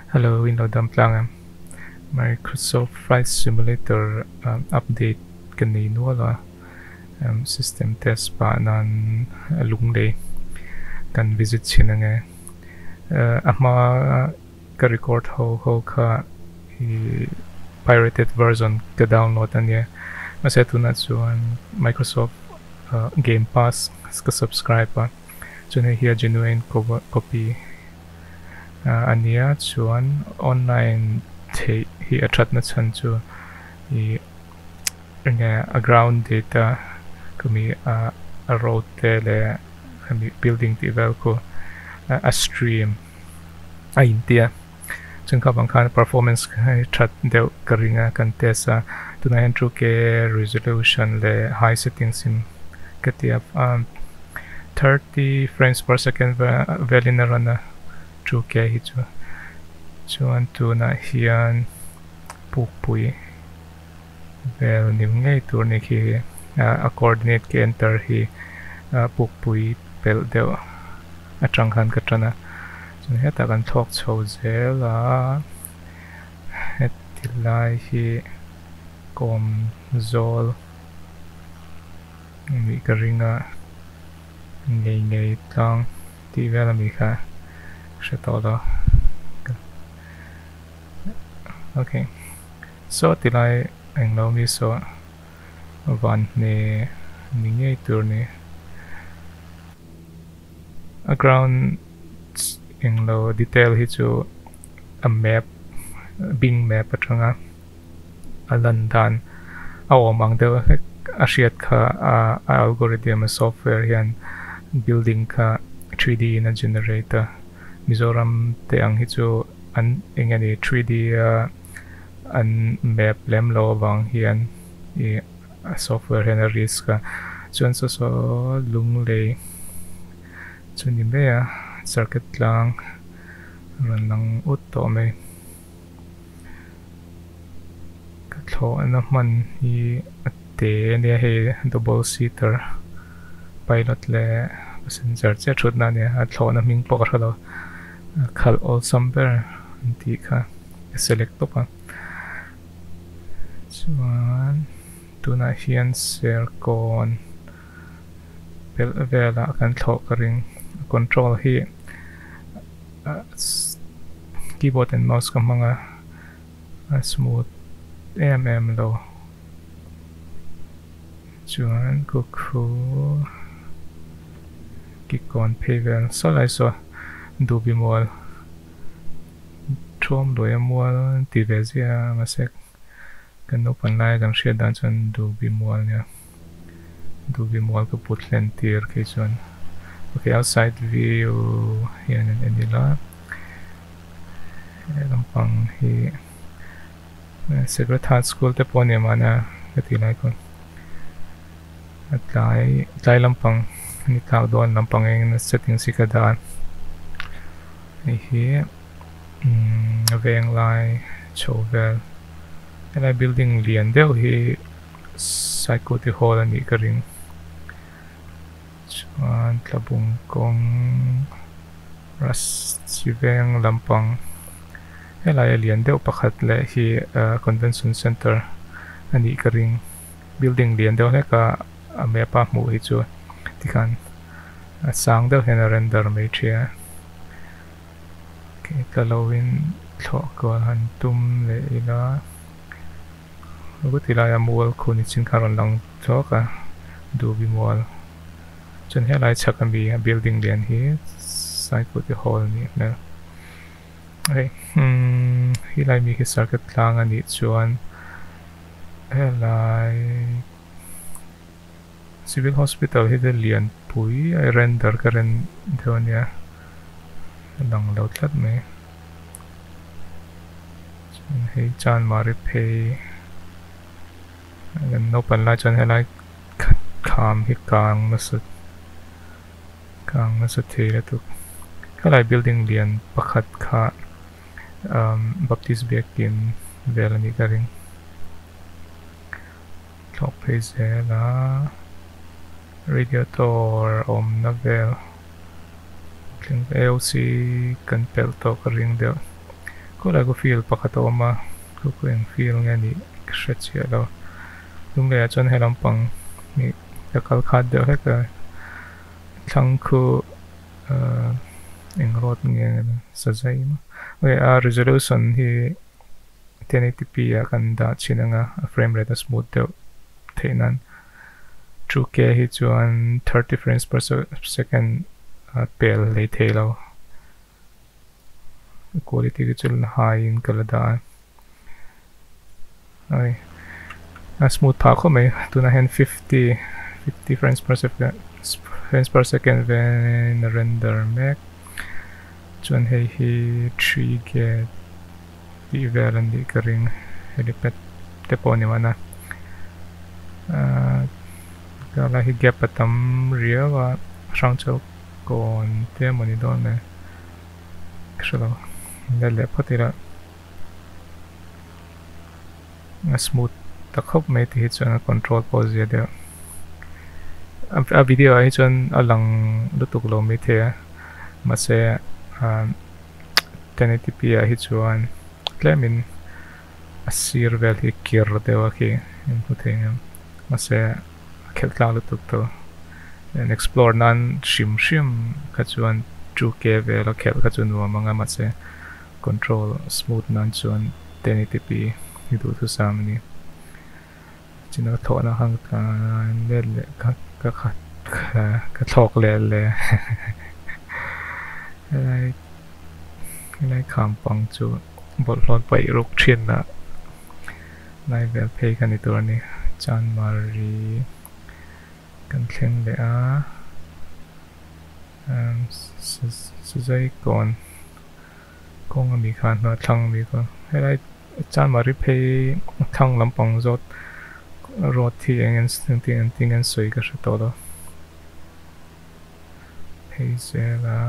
Hello, in lodam tlang Microsoft Flight Simulator update kanino wala system test pa nan Lunglei kan visit sina nga ama ka record ho ka pirated version ka download anya masetu na chuan Microsoft Game Pass ka subscribe pa chuan hiya genuine copy ania chuan online hi athat na chan chu i nga a ground data kami a road tele kami building ti vel ko a stream a intia chung ka bang khan performance khai that deu karinga kan tesa tuna hen tru ke resolution le high settings in katia 30 frames per second velin rana tru ke hi chu chuan tuna hian pukpui vel nim ngei tur ni khi a coordinate ke enter hi pukpui pel deu atang khan ka trana chuan heta kan thok chho zela hetilai hi kom zol mi ka ringa ngei tlang ti vela mi kha shetola okay so tilai englo mi so van ne ningei tur ni a ground englo detail hi chu a map bing map atanga a landan a omang de a hriat kha a algorithm a software hian building kha 3D in a generator Mizoram te ang hi chu an engani 3D an map lem lo wang hian I software hian a risk ka chuan so Lunglei chuni me a circuit lang ran lang ut to me ka thlo an man hi ate ne he double seater pilot le passenger che thut na ne a thlo na ming pok ra lo khal all somewhere ti kha select to pa chuan tuna hian circon pel vela kan thlo ka ring control hi keyboard and mouse ka manga smooth lo chuan ku khu kikon pavel so lai so du bi mol thom lo ya mol ti ve zia masek kan no pan lai kan share dan chan du bi mol nya du bi mol ko putlen tir ke chuan okay outside view hian an enila lampang hi secret heart school te pon ya mana ati lai kon atlai lampang ni tau don lampang eng setting si ka dan hi veng lai chovel lai building lian deuh hi psycho ti hall ani ka ring chuan tlabung kong ras si veng lampang helai lian deuh pakhat le hi convention center ani ka ring building lian deuh le ka a mepa mu hi chu tikhan sang deuh hen a render mai thia okay talowin thlo ko han tum le ila uti la ya mual khuni chin karon lang thoka du bi mual chun helai chakam bi building lian hi psycho ti hall ni na okay hilai mi ki circuit tlang ani chuan helai civil hospital hi de lian pui ai render ka ren dhonia lang lo thlat me hei chan mari pay gan no pan la chan helai kham hi kang na sa thela tu helai building lian pakhat kha baptist bekin velani ka ring clock page la radiator om na vel AOC kan pel to ka ring deuh ko la ko feel pakato ma ko yung feel nga ni stretch ya lo lunglei chon helam pang ni takal khad de ka thang ko engrot nge sajai ma we a resolution hi 1080p ya kan da chinanga frame rate smooth de thainan 2K hi chuan 30 frames per second pel le thelo quality ki chul high in kalada ai smooth pha ko mai tuna hen 50 frames per second when render mac chuan hei hi 3K di velan di karing helipet te pawh ni mana kala hi gap atam riawa sang chau kon te moni don ne kshalo le photira smooth takhop mai ti hi chuan control pose ya de a video hi chuan alang lutuk lo mi the ma se 1080p hi chuan klemin asir vel hi kir dewa ki in puthengam ma se khel tlang lutuk to and explore nan shim ka chuan 2K vel khel ka chun wa manga ma se control smooth nan chuan 1080p hi du thu sam ni china tho na hang ka le ka thok le lai kham pang chu bol hlon pai ruk thin na lai vel phei kan ni tur ni chan mari kan thleng le a suzai kon kong mi khan na thang mi ko helai chan mari phei thang lampang zot rot thi engen ting en soi ka to lo phei se la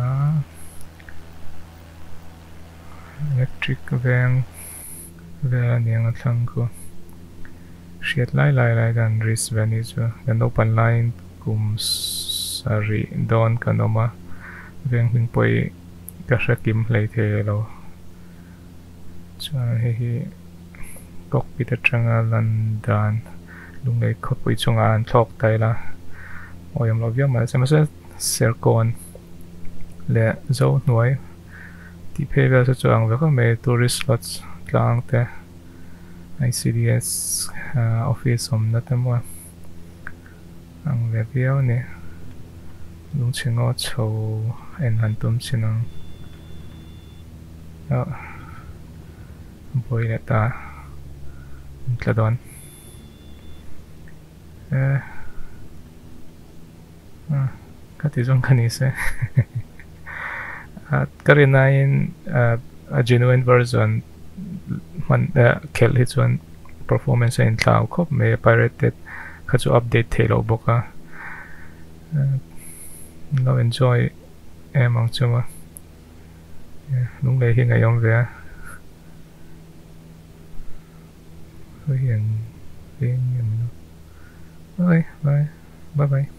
electric van niang a thlang ko shiat lai dan ris vani chu dan open line kum sari don kanoma veng hing poi ka shakim hlei the lo cha hi cockpit atanga lan dan lunglei khopui chunga an thok tai la oyam lo vyam ma se serkon le zo nuai ti pheva sa chuang ve ko me tourist slots tlang te ICDS office om na tamwa ang ve viau ne lung chingo chho en han tum chinang boy le ta tladon kati zong kanise karinain a genuine version man kel hi chuan performance in tlawh khop me pirated kha chu update thelo boka no enjoy among chuma lunglei hi ngayom ve hiền okay bye bye